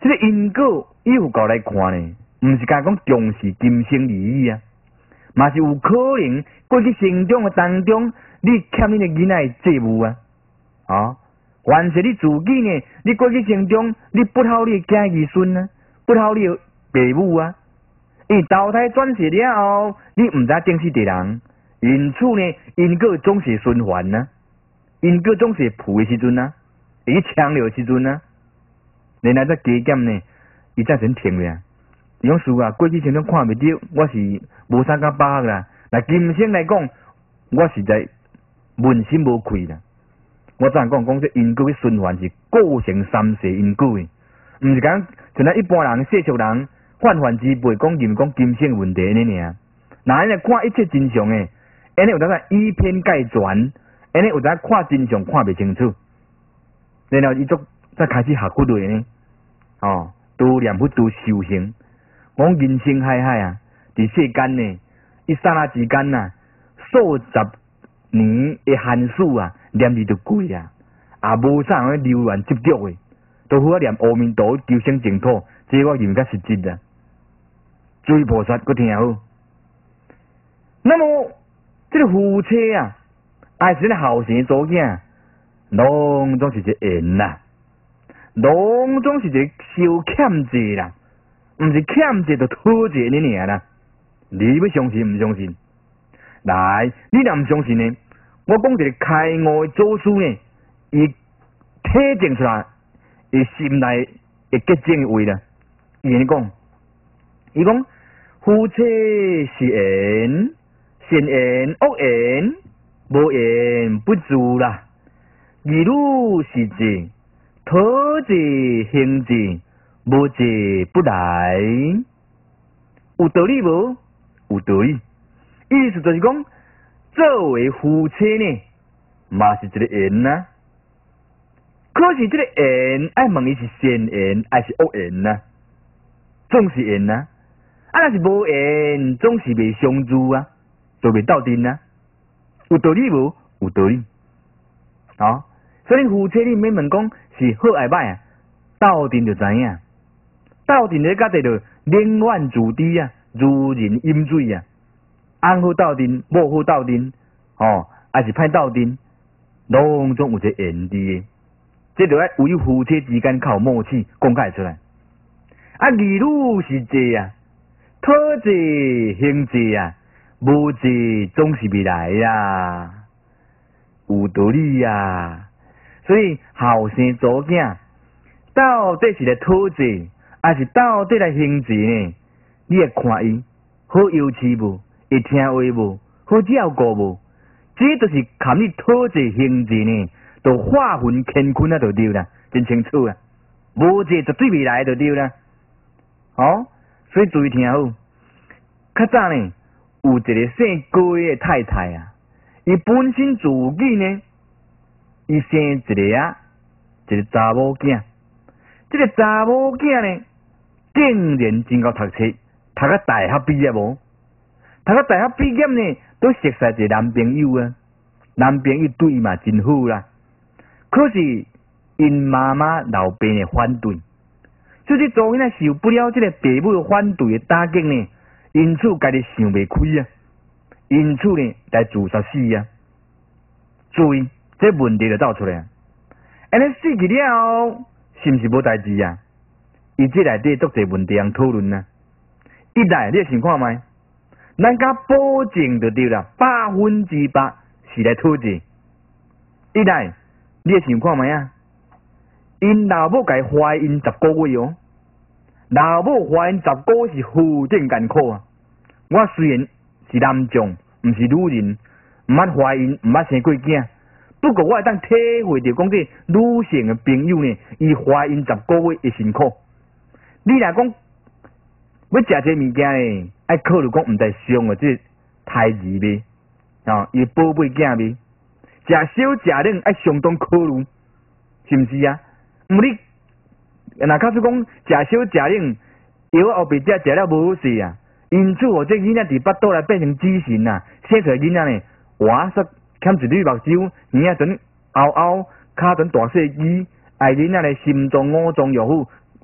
这个因果有够来看呢，毋是讲讲重视今生利益啊，嘛是有可能过去成长的当中，你欠你的囡仔的债务啊，啊，还是你自己呢？你过去成长，你不好你的囝儿孙啊，不好你的爸母啊，伊投胎转世了后，你毋知正是敌人，因此呢，因果总是循环啊，因果总是负的时阵啊，会去强了的时阵啊，然后再加减呢，伊才先停了。伊讲事啊，过去成长看袂到，我是无啥敢把握啦。那今生来讲，我实在问心无愧啦。我怎讲讲这因果的循环是构成三世因果的，毋是讲像咱一般人世俗人泛泛之辈讲认为讲今生问题安尼尔。那安尼看一切真相诶，安尼有当个以偏概全，安尼有当看真相看袂清楚，然后伊就再开始学佛类呢，哦，拄念佛拄修行。讲人生海海啊，伫世间呢，一刹那之间啊，数十年的寒暑啊，念字就过啊，也无啥人留恋执着的，都好啊念阿弥陀求生净土，这我认为较实际啊。诸位菩萨，佮听好。那么这个夫妻啊，爱是咧后生做囝，拢总是一个缘啦，拢总是一个小欠债啦。毋是欠债就讨债呢尔啦，你要相信毋相信？来，你若毋相信呢？我讲一个开悟的祖师呢，伊体证出来，伊心内会结晶的话啦。伊安尼讲，伊讲夫妻是缘，善缘恶缘，无缘不住啦。儿女是债，讨债行债。无借不来，有道理无？有道理。意思就是讲，作为夫妻呢，嘛是一个缘呐。可是这个缘，爱问伊是善缘还是恶缘呐？总是缘呐。啊，若是无缘，总是袂相助啊，就袂斗阵啊。有道理无？有道理。啊，所以夫妻你免问讲是好还歹啊，斗阵就知影。斗阵咧，甲地着冷暖自知啊，如人饮水啊。翁好斗阵，某好斗阵，哦，还是歹斗阵，拢总有一个缘伫诶。这着爱为夫妻之间较有默契，讲解出来。啊，儿女是债啊，讨债行债啊，无债总是未来啊，有道理啊。所以后生做囝，到底是来讨债？还是到底来行债呢？你会看伊好幼稚无？会听话无？好照顾无？这就是看你讨债行债呢，就化魂乾坤啊，就对啦，真清楚啊。无债绝对未来就对啦。哦，所以注意听好。较早呢，有一个姓高的太太啊，伊本身自己呢，伊生一个啊，一个查某囝。这个查某囝呢，竟然真够读册，读到大学毕业无？读到大学毕业呢，都熟识一个男朋友啊。男朋友对伊嘛真好啦。可是因妈妈老爸的反对，所以这查某囝受不了这个父母反对的打击呢，因此家己想袂开啊，因此呢来自杀死啊。注意，这问题就走出来啊。安尼死去了后，是毋是无代志啊？伊这内底足侪问题通讨论啊。一来你想看觅，咱甲保证就对啦，百分之百是来讨债。一来你想看觅啊，因老母家怀孕十个月哦，老母怀孕十个月是负重艰苦啊。我虽然是男将，毋是女人，毋捌怀孕，毋捌生过囝。不过我会当体会着讲这女性的朋友呢，伊怀孕十个月的辛苦。你若讲要食这物件呢，爱考虑讲毋知伤了这胎儿未啊，伊宝贝囝未？食少食冷爱相当考虑，是毋是啊？毋你若假使讲食少食冷，药后壁只食了无好势啊。因此，我这囡仔伫腹肚内变成畸形啊，生出来囡仔呢，哇塞！欠一对目睭，耳仔准凹凹，骹准大细肌，爱囡仔咧心脏五脏又好，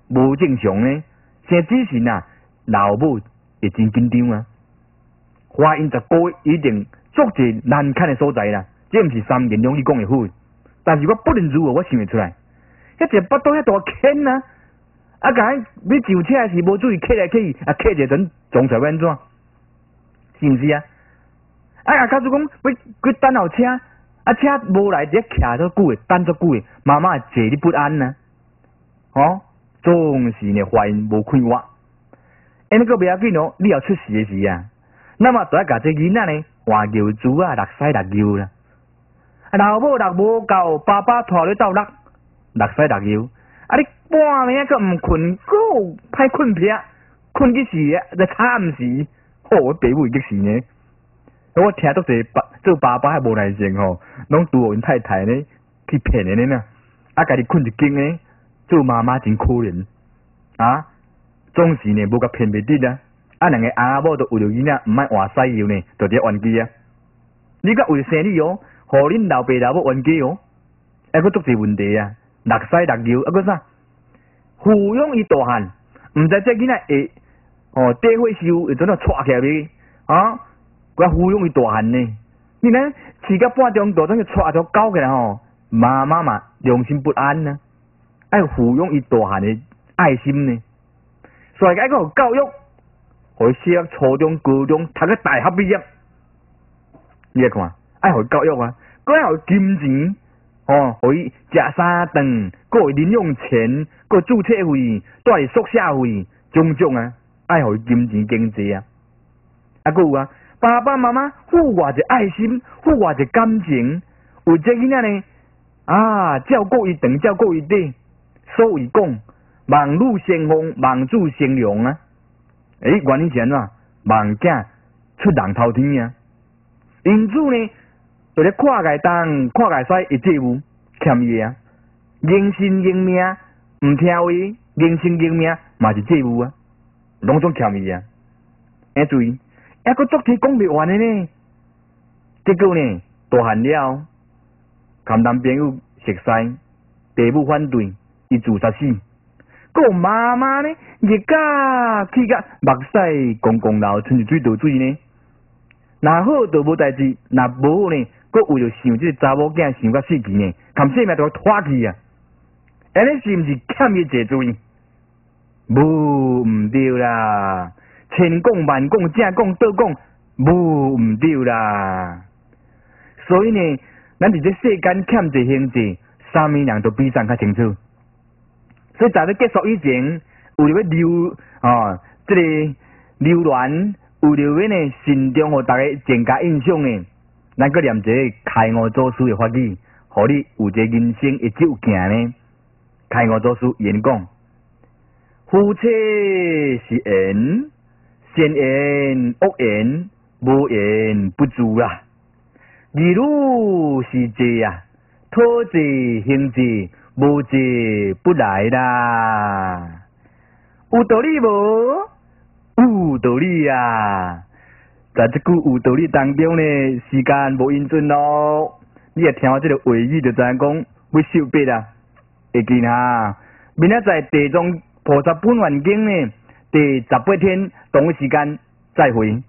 无正常呢？生子时啊，老母会真紧张啊。怀孕十个月一定足一难堪的所在啦，这毋是三言两语讲会好。但是我不能如何，我想会出来。迄一巴肚遐大坑啊！啊，甲迄要上车时无注意，磕来磕去，啊，磕一阵撞出来安怎？是毋是啊？啊，啊，假如讲要去等候车，啊，车无来，只徛足久诶，等足久诶，妈妈会坐你不安啊！哦，总是呢怀孕无快活，安尼个袂要紧哦，你要出事诶时啊，那么就要甲这囡仔呢换尿珠啊，六屎六尿啦。老母六无够，爸爸拖你斗六，六屎六尿。啊！你半暝个毋困，个歹困癖，困去时啊，就惨时，吼、哦！我爸母激死呢。我听到这爸做爸爸还无耐性吼，拢拄互因太太呢去骗的呢，啊，家己困一更呢，做妈妈真可怜啊！总是呢无甲骗袂得啊！啊，两个阿某都为了囡仔毋爱换屎尿呢，就伫冤家啊！你甲为生你哦，互恁老爸老母冤家哦，还佫足侪问题啊！六屎六尿，啊，佫啥？抚养伊大汉，毋知这囡仔会哦，低血收会怎样带起来袂？啊，佮抚养伊大汉呢？你呢？饲到半中途，等于带条狗起来吼，妈妈嘛良心不安呢，爱抚养伊大汉的爱心呢。所以爱个教育，互伊小学、初中、高中，读个大学毕业，你来看，爱互伊教育啊，佮爱互伊金钱。哦，互伊食三顿，个零用钱，个注册费，带伫宿舍费，种种啊，爱互伊金钱经济啊。啊，佮有啊，爸爸妈妈付我一爱心，付我一感情，为这囡仔呢，啊，照顾伊长，照顾伊短，所以讲，望女先风，望子先良啊。诶，原因是安怎？望囝出人头天啊。因此呢。就咧看界东，看界西，一节务欠伊啊！认身认命，毋听话，认身认命嘛是节务啊，拢总欠伊啊！哎，注意，还佫足体讲袂完的呢。结果呢，大汉了，含男朋友熟悉，爸母反对，伊自杀死。个妈妈呢，热甲气甲目屎公公流，剩一水倒水呢。若好就无代志，若无好呢？佮为了想即个查某囝想到死去呢，含性命都要拖去啊！安尼是毋是欠伊一罪？无毋对啦，千讲万讲，正讲倒讲，无毋对啦。所以呢，咱伫这世间欠一兄弟，啥物人都比咱较清楚。所以在咧结束以前，为了要留哦，即、这个留恋，为了要呢，心中互大家增加印象呢。咱个念一个开悟祖师的法语，互你有一个人生会走行呢。开悟祖师言讲：夫妻是缘，善缘恶缘，无缘不住啦。儿女是罪啊，讨罪行罪，无罪不来啦。有道理无？有道理啊！在这句有道理当中呢，时间无因准咯。你也听我这个话语，就知影讲要受别啦。会记哈，明仔载地藏菩萨本愿经呢，第十八天同一时间再会。